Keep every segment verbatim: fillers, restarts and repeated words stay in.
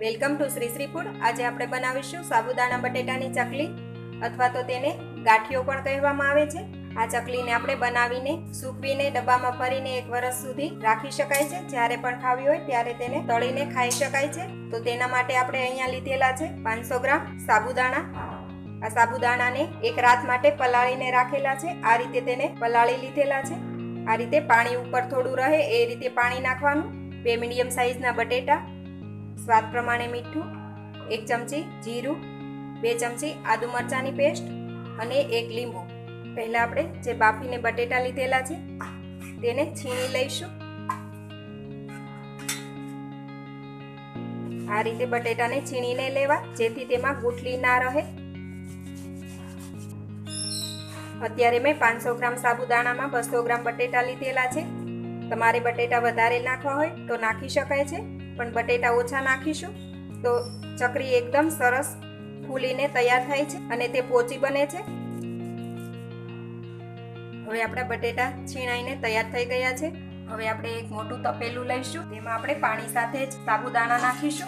Welcome to Shri Shri food. આજે આપણે બનાવીશું સાબુદાણા બટેટાની ચકલી અથવા તો તેને ગાંઠિયો પણ કહેવામાં આવે છે। આ ચકલીને આપણે બનાવીને સૂકવીને ડબ્બામાં ભરીને એક વર્ષ સુધી રાખી શકાય છે। જ્યારે પણ ખાવી હોય ત્યારે તેને તળીને ખાઈ શકાય છે। તો તેના માટે આપણે અહીંયા લીધેલા છે પાંચસો ગ્રામ સાબુદાણા। આ સાબુદાણાને એક રાત માટે પલાળીને રાખેલા છે। આ રીતે તેને પલાળી લીધેલા છે। આ રીતે પાણી ઉપર થોડું રહે એ રીતે પાણી નાખવાનું। બે મીડિયમ સાઈઝના બટેટા, સ્વાદ પ્રમાણે મીઠું, એક ચમચી જીરું, બે ચમચી આદુ મરચાંની પેસ્ટ અને એક લીંબુ। પહેલા આપણે જે બાફીને બટેટા લીધેલા છે તેને છીણી લઈશું। આ રીતે બટેટાને છીણીને લેવા જેથી તેમાં ગુઠલી ના રહે। અત્યારે મેં પાંચસો ગ્રામ સાબુદાણામાં બસો ગ્રામ બટેટા લીધેલા છે। તમારે બટેટા વધારે નાખવા હોય તો નાખી શકાય છે, પણ બટેટા ઓછા નાખીશું તો ચકરી એકદમ સરસ ફૂલીને તૈયાર થાય છે અને તે પોચી બને છે। હવે આપણા બટેટા છીણાઈને તૈયાર થઈ ગયા છે। હવે આપણે એક મોટું તપેલું લઈશું, તેમાં આપણે પાણી સાથે જ સાબુદાણા નાખીશું।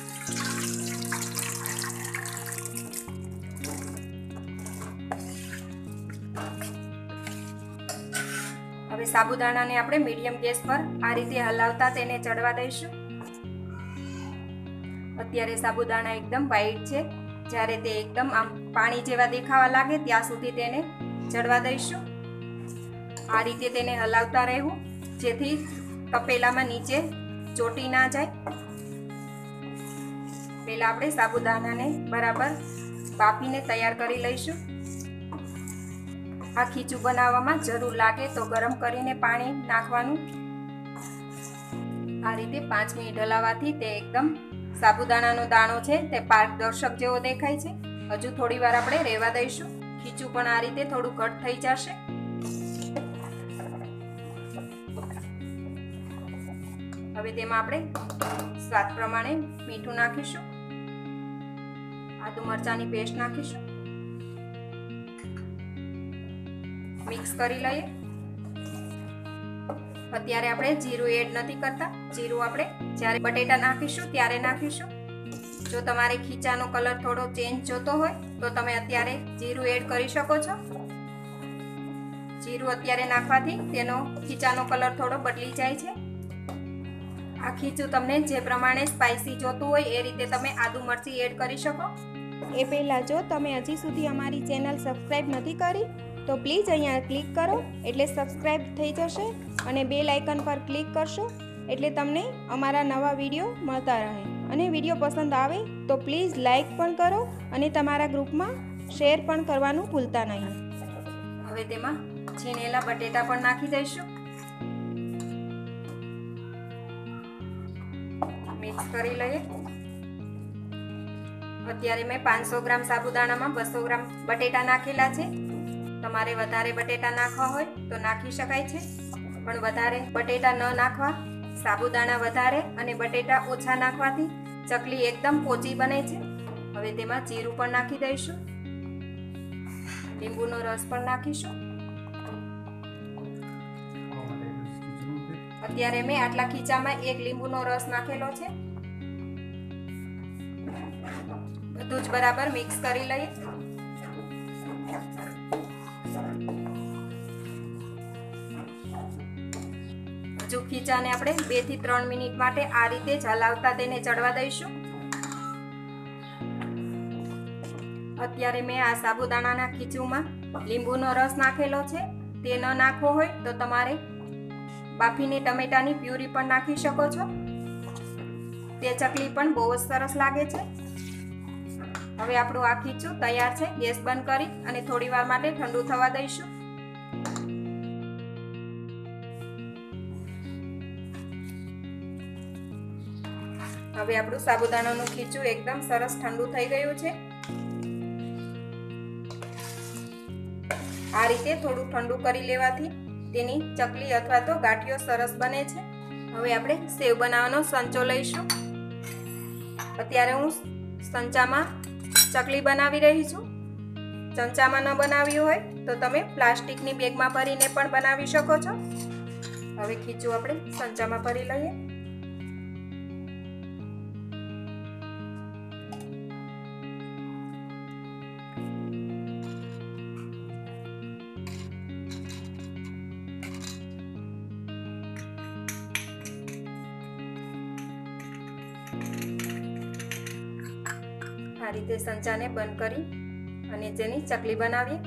હવે સાબુદાણાને આપણે મીડિયમ ગેસ પર આ રીતે હલાવતા તેને ચડવા દઈશું। અત્યારે સાબુદાણા એકદમ વ્હાઈટ છે, જ્યારે તે એકદમ આમ પાણી જેવા દેખાવા લાગે ત્યાં સુધી તેને ચડવા દઈશું। આ રીતે તેને હલાવતા રહેવું જેથી તપેલામાં નીચે ચોટી ના જાય। પહેલા આપણે સાબુદાણાને બરાબર બાફીને તૈયાર કરી લઈશું। આ ખીચું બનાવવામાં જરૂર લાગે તો ગરમ કરીને પાણી નાખવાનું। આ રીતે પાંચ મિનિટ હલાવવાથી તે એકદમ સાબુદાણાનો દાણો છે તે પારદર્શક જેવો દેખાય છે। હજુ થોડી વાર આપણે રહેવા દઈશું। ખીચું પણ આ રીતે થોડું ઘટ થઈ જશે। હવે તેમાં આપણે સ્વાદ પ્રમાણે મીઠું નાખીશું, આદુ મરચાંની પેસ્ટ નાખીશું, મિક્સ કરી લઈએ। અત્યારે આપણે જીરું એડ નથી કરતા, જીરું આપણે જ્યારે બટેટા નાખીશું ત્યારે નાખીશું। જો તમારે ખીચાનો કલર થોડો ચેન્જ જોતો હોય તો તમે અત્યારે જીરું એડ કરી શકો છો। જીરું અત્યારે નાખવાથી તેનો ખીચાનો કલર થોડો બદલી જાય છે। આ ખીચું તમને જે પ્રમાણે સ્પાઇસી જોતું હોય એ રીતે તમે આદુ મરચી એડ કરી શકો। એ પહેલાં જો તમે હજી સુધી અમારી ચેનલ સબસ્ક્રાઈબ નથી કરી તો પ્લીઝ અહીંયા ક્લિક કરો એટલે સબસ્ક્રાઈબ થઈ જશે અને બેલ આઇકન પર ક્લિક કરશો એટલે તમને અમારા નવા વિડીયો મળતા રહે। અને વિડીયો પસંદ આવે તો પ્લીઝ લાઈક પણ કરો અને તમારા ગ્રુપમાં શેર પણ કરવાનું ભૂલતા નહીં। હવે તેમાં છીણેલા બટેટા પણ નાખી દઈશું, મિક્સ કરી લઈએ। અત્યારે મેં પાંચસો ગ્રામ સાબુદાણામાં બસો ગ્રામ બટેટા નાખેલા છે। તમારે વધારે બટેટા નાખવા હોય તો નાખી શકાય છે, પણ વધારે બટેટા ન નાખવા, સાબુદાણા વધારે અને બટેટા ઓછા નાખવાથી ચકલી એકદમ પોચી બને છે। હવે તેમાં જીરું પણ નાખી દઈશું, લીંબુનો રસ પણ નાખીશું। અત્યારે મેં આટલા ખીચામાં એક લીંબુનો રસ નાખેલો છે। બધું જ બરાબર મિક્સ કરી લઈએ। હજુ ખીચાને આપણે બે થી ત્રણ મિનિટ માટે આ રીતે જ હલાવતા તેને ચડવા દઈશું। અત્યારે મેં આ સાબુદાણાના ખીચુમાં લીંબુનો રસ નાખેલો છે। તે ન નાખવો હોય તો તમારે બાફીને ટમેટાની પ્યુરી પણ નાખી શકો છો। તે ચકલી પણ બહુ જ સરસ લાગે છે। હવે આપણું આ ખીચું તૈયાર છે। ગેસ બંધ કરી અને થોડી વાર માટે ઠંડુ થવા દઈશું। હવે આપણું સાબુદાણાનું ખીચું એકદમ સરસ ઠંડુ થઈ ગયું છે। આ રીતે થોડું ઠંડુ કરી લેવાથી તેની ચકલી અથવા તો ગાંઠિયો સરસ બને છે। હવે આપણે સેવ બનાવવાનો સંચો લઈશું। અત્યારે હું સંચામાં ચકલી બનાવી રહી છું। ચમચામાં ન બનાવ્યું હોય તો તમે પ્લાસ્ટિકની બેગમાં ભરીને પણ બનાવી શકો છો। હવે ખીચું આપણે સંચામાં ભરી લઈએ। આ રીતે સંચાને બંધ કરી અને જેની ચકલી બનાવીએ.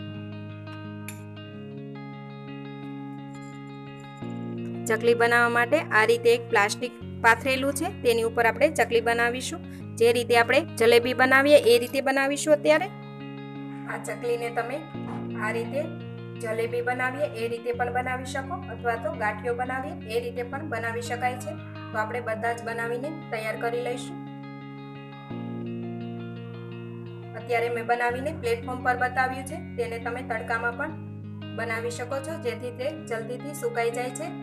ચકલી બનાવવા માટે આ રીતે એક પ્લાસ્ટિક પાથરેલું છે, તેની ઉપર આપણે ચકલી બનાવીશું. જે રીતે આપણે જલેબી બનાવીએ એ રીતે બનાવીશું. અત્યારે આ ચકલીને તમે આ રીતે જલેબી બનાવીએ એ રીતે પણ બનાવી શકો, અથવા તો ગાંઠિયો બનાવીએ એ રીતે પણ બનાવી શકાય છે. તો આપણે બધા જ બનાવીને તૈયાર કરી લઈશું. અત્યારે મેં બનાવીને પ્લેટફોર્મ પર બતાવ્યું છે, તેને તમે તડકામાં પણ બનાવી શકો છો, જેથી તે જલ્દીથી સુકાઈ જાય છે.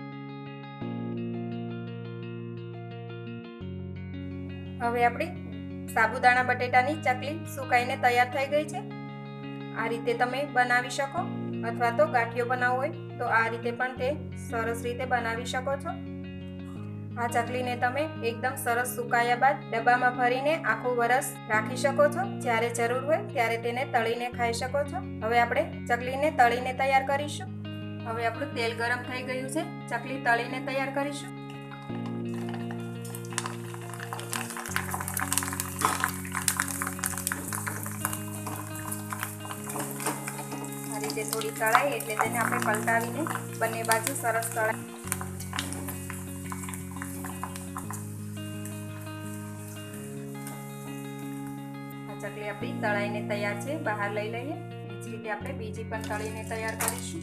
હવે આપણી સાબુદાણા બટેટાની ચકલી સુકાઈને તૈયાર થઈ ગઈ છે. આ રીતે તમે બનાવી શકો, અથવા તો ગાંઠિયો બનાવવો હોય તો આ રીતે પણ તે સરસ રીતે બનાવી શકો છો. આ ચકલીને તમે એકદમ સરસ સુકાયા બાદ ડબ્બામાં ભરીને આખું વરસ રાખી શકો છો. જ્યારે જરૂર હોય ત્યારે તેને તળીને ખાઈ શકો છો. હવે આપણે ચકલીને તળીને તૈયાર કરીશું. હવે આપણું તેલ ગરમ થઈ ગયું છે, ચકલી તળીને તૈયાર કરીશું. આ રીતે થોડી તળાય એટલે તેને આપણે પલટાવીને બંને બાજુ સરસ તળાય. ચકલી આપણી તળાઈને તૈયાર છે, બહાર લઈ લઈએ. એ જ રીતે આપણે બીજી પણ તળીને તૈયાર કરીશું.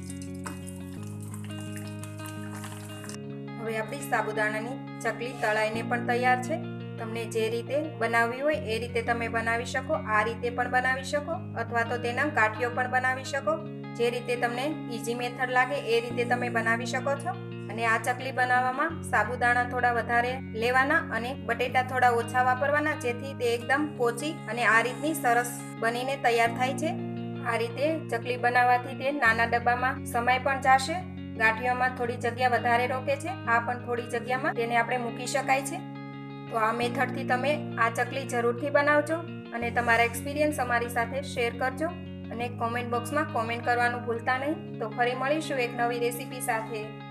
હવે આપણી સાબુદાણાની ચકલી તળાઈને પણ તૈયાર છે. તમને જે રીતે બનાવવી હોય એ રીતે તમે બનાવી શકો. આ રીતે પણ બનાવી શકો, અથવા તો તેના ગાંઠિયો પણ બનાવી શકો. જે રીતે તમને ઈઝી મેથડ લાગે એ રીતે તમે બનાવી શકો છો. અને આ ચકલી બનાવવામાં સાબુદાણા થોડા વધારે લેવાના અને બટેટા થોડા ઓછા વાપરવાના, જેથી તે એકદમ પોચી અને આ રીતની સરસ બનીને તૈયાર થાય છે. આ રીતે ચકલી બનાવવાથી તે નાના ડબ્બામાં સમય પણ જશે. ગાંઠિયામાં થોડી જગ્યા વધારે રોકે છે, આ પણ થોડી જગ્યામાં તેને આપણે મૂકી શકાય છે. તો આ મેથડથી તમે આ ચકલી જરૂરથી બનાવજો અને તમારા એક્સપિરિયન્સ અમારી સાથે શેર કરજો. અને કોમેન્ટ બોક્સમાં કોમેન્ટ કરવાનું ભૂલતા નહીં. તો ફરી મળીશું એક નવી રેસીપી સાથે.